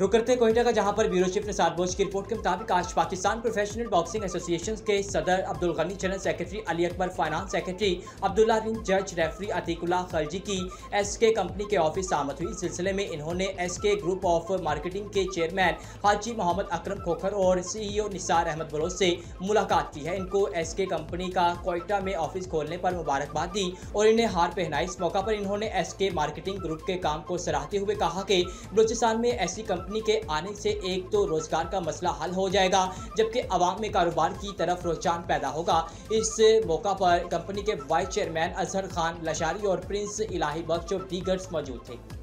रुक करते कोयटा का, जहां पर ब्यूरो चीफ निसार बोझ की रिपोर्ट के मुताबिक आज पाकिस्तान प्रोफेशनल बॉक्सिंग एसोसिएशन के सदर Abdul Ghani, general secretary Ali Akbar, finance secretary Abdullah ring, जज रेफरी अतीकुल्लाह खलजी की एसके कंपनी के ऑफिस आमद हुई। इस सिलसिले में इन्होंने एसके ग्रुप ऑफ मार्केटिंग के चेयरमैन हाजी मोहम्मद अकरम खोखर और सीईओ निसार अहमद बलोच से मुलाकात की है। इनको एसके कंपनी का कोयटा में ऑफिस खोलने पर मुबारकबाद दी और इन्हें हार पहनाई। इस मौका पर इन्होंने एसके मार्केटिंग ग्रुप के काम को सराहते हुए कहा कि बलूचिस्तान में ऐसी कंपनी के आने से एक तो रोजगार का मसला हल हो जाएगा, जबकि आवाम में कारोबार की तरफ रुझान पैदा होगा। इस मौका पर कंपनी के वाइस चेयरमैन अजहर खान लशारी और प्रिंस इलाही बख्श और दीगर मौजूद थे।